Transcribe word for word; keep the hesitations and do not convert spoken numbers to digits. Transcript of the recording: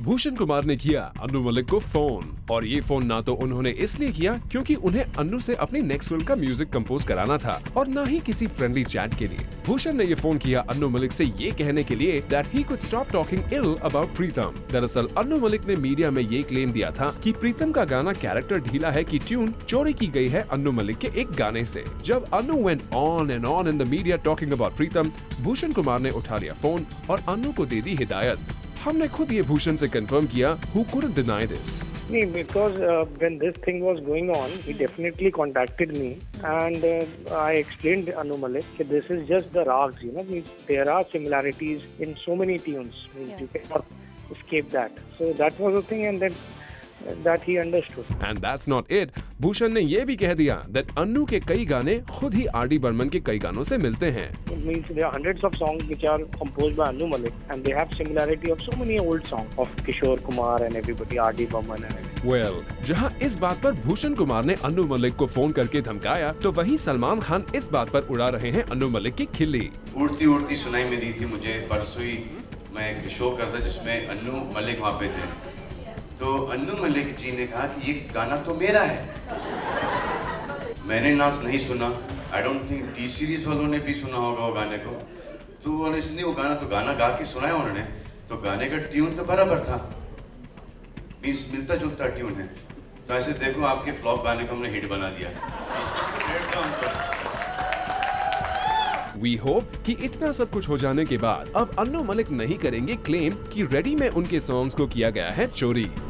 भूषण कुमार ने किया अन्नू मलिक को फोन, और ये फोन ना तो उन्होंने इसलिए किया क्योंकि उन्हें अन्नू से अपनी नेक्स्ट फिल्म का म्यूजिक कंपोज कराना था, और ना ही किसी फ्रेंडली चैट के लिए। भूषण ने ये फोन किया अन्नू मलिक से ये कहने के लिए that he could stop talking ill about Pritam. दरअसल अन्नू मलिक ने मीडिया में ये क्लेम दिया था कि प्रीतम का गाना कैरेक्टर ढीला है की ट्यून चोरी की गई है अन्नू मलिक के एक गाने से। जब Annu went on and on in the media talking about Pritam, Bhushan Kumar ने उठा लिया फोन और अन्नू को दे दी हिदायत। हमने खुद ये भूषण से कंफर्म किया, who couldn't deny this. Nee, because uh, when this thing was going on, he definitely contacted me, and uh, I explained Anu Malik that this is just the rags, you know. Means there are similarities in so many tunes. Means Yeah. you cannot escape that. So that was the thing, and then uh, that he understood. And that's not it. Bhushan ने ये भी कह दिया that Annu के कई गाने खुद ही R D Burman के कई गानों से मिलते हैं। It means there are hundreds of songs which are composed by Anu Malik, and they have similarity of so many old songs of Kishore Kumar and everybody, R D Burman and everybody. Well, जहाँ इस बात पर भूषण कुमार ने अन्नू मलिक को phone करके धमकाया, तो वहीं सलमान खान इस बात पर उड़ा रहे हैं अन्नू मलिक की खिल्ली। उड़ती उड़ती सुनाई में दी थी मुझे परसों ही, मैं एक शो करता जिसमें अन्नू मलिक वहाँ पे थे, तो अन्नू मलिक जी ने कहा कि ये गाना तो मेरा है। मैंने ना नहीं सुना, I don't think T series वालों ने भी सुना होगा वो गाने को, तो और इसने वो गाना तो गाना गा के सुनाया उन्होंने, तो गाने का ट्यून तो बराबर था, मीन्स मिलता जुलता ट्यून है। तो ऐसे देखो आपके फ्लॉप गाने को हमने हिट बना दिया। वी होप कि इतना सब कुछ हो जाने के बाद अब अन्नू मलिक नहीं करेंगे क्लेम कि रेडी में उनके सॉन्ग्स को किया गया है चोरी।